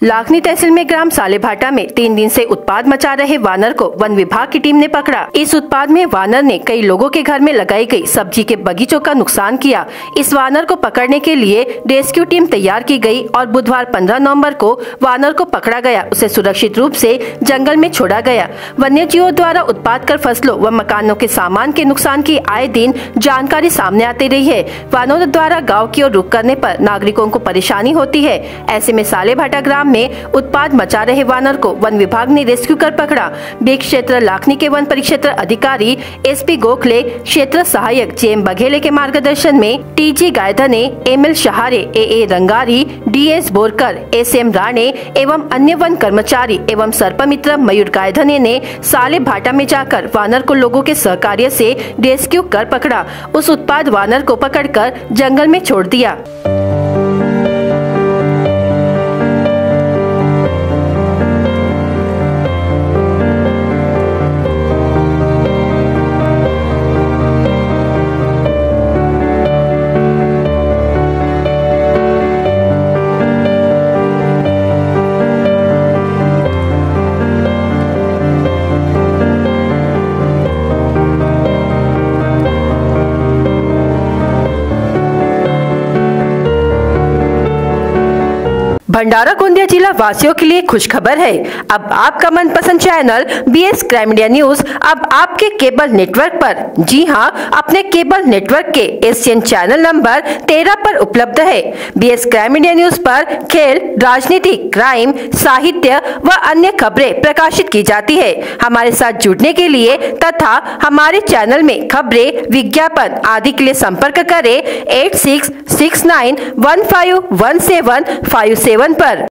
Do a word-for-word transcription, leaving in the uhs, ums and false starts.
लाखनी तहसील में ग्राम सालेभाटा में तीन दिन से उत्पात मचा रहे वानर को वन विभाग की टीम ने पकड़ा। इस उत्पात में वानर ने कई लोगों के घर में लगाई गई सब्जी के बगीचों का नुकसान किया। इस वानर को पकड़ने के लिए रेस्क्यू टीम तैयार की गई और बुधवार पंद्रह नवंबर को वानर को पकड़ा गया। उसे सुरक्षित रूप से जंगल में छोड़ा गया। वन्य जीवों द्वारा उत्पात कर फसलों व मकानों के सामान के नुकसान की आए दिन जानकारी सामने आती रही है। वानरों द्वारा गाँव की ओर रुख करने पर नागरिकों को परेशानी होती है। ऐसे में सालेभाटा ग्राम में उत्पात मचा रहे वानर को वन विभाग ने रेस्क्यू कर पकड़ा। बेग क्षेत्र लाखनी के वन परिक्षेत्र अधिकारी एसपी गोखले, क्षेत्र सहायक जेएम बघेले के मार्गदर्शन में TG Gaydhane, ML Shahare, AA Rangari, DS Borkar, SM Rane एवं अन्य वन कर्मचारी एवं सर्पमित्र मयूर गायधने ने सालेभाटा में जाकर वानर को लोगों के सहकार्य से रेस्क्यू कर पकड़ा। उस उत्पात वानर को पकड़कर जंगल में छोड़ दिया। भंडारा गोंदिया जिला वासियों के लिए खुशखबर है। अब आपका मनपसंद channel BS crime India news अब आपके केबल नेटवर्क पर, जी हां, अपने केबल नेटवर्क के एशियन चैनल नंबर तेरह पर उपलब्ध है। बीएस क्राइम इंडिया न्यूज पर खेल, राजनीति, क्राइम, साहित्य व अन्य खबरें प्रकाशित की जाती है। हमारे साथ जुड़ने के लिए तथा हमारे चैनल में खबरें, विज्ञापन आदि के लिए संपर्क करें eight six six nine one five one seven five seven पर।